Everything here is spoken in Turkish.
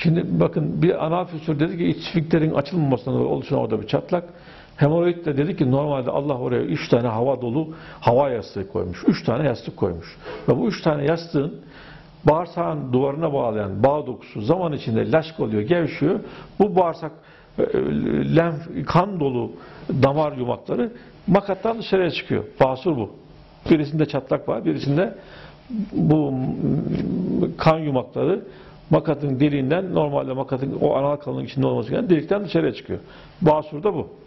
Şimdi bakın bir anal füsür dedi ki iç sfinkterin açılmamasından dolayı oluşan orada bir çatlak. Hemoroid de dedi ki normalde Allah oraya 3 tane hava dolu hava yastığı koymuş. 3 tane yastık koymuş. Ve bu 3 tane yastığın bağırsağın duvarına bağlayan bağ dokusu zaman içinde laşk oluyor, gevşiyor. Bu bağırsak lenf, kan dolu damar yumakları makattan dışarıya çıkıyor. Basur bu. Birisinde çatlak var, birisinde bu kan yumakları makatın deliğinden, normalde makatın o anal kanalının içinde olması gereken delikten dışarıya çıkıyor. Basur da bu.